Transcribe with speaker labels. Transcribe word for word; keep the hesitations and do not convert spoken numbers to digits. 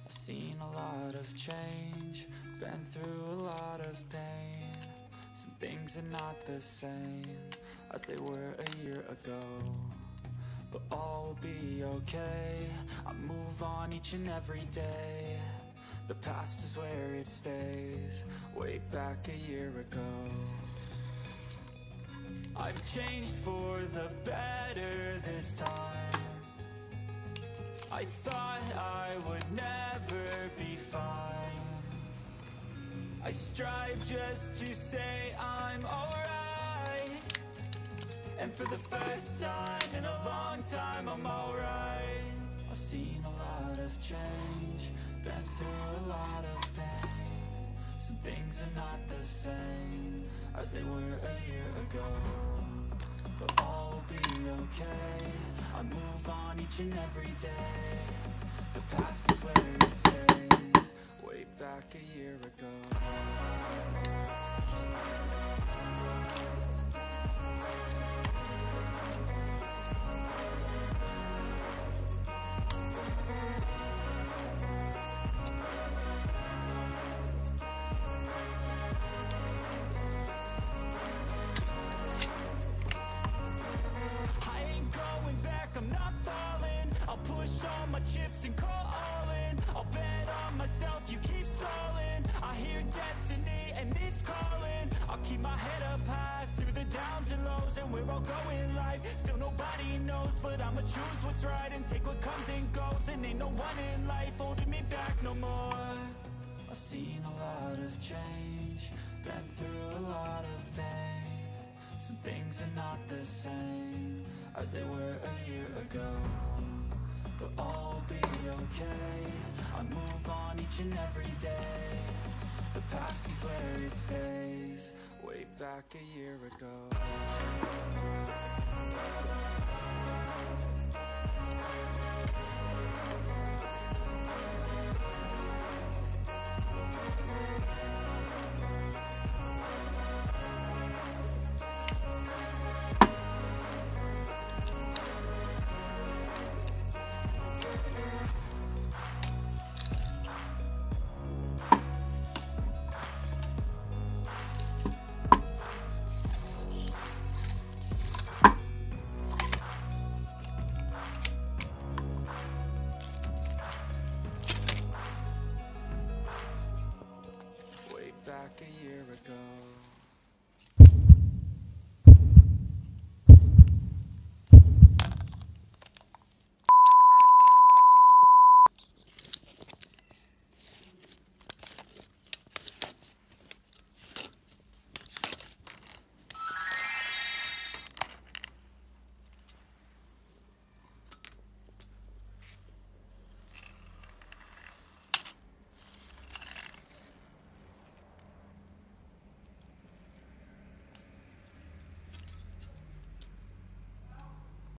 Speaker 1: I've seen a lot of change, been through a lot of pain. Some things are not the same as they were a year ago, but all will be okay. I move on each and every day. The past is where it stays, way back a year ago. I've changed for the better this time. I thought I would never be fine. I strive just to say I'm alright, and for the first time in a long time I'm alright. I've seen a lot of change, been through a lot of pain. Some things are not the same as they were a year ago, but all will be okay. I move on each and every day. The past is where it stays, way back a year ago. All my chips and call all in. I'll bet on myself, you keep stalling. I hear destiny and it's calling. I'll keep my head up high through the downs and lows, and we're all going life. Still nobody knows, but I'ma choose what's right and take what comes and goes. And ain't no one in life holding me back no more. I've seen a lot of change, been through a lot of pain. Some things are not the same as they were a year ago, but all will be okay. I move on each and every day. The past is where it stays, way back a year ago.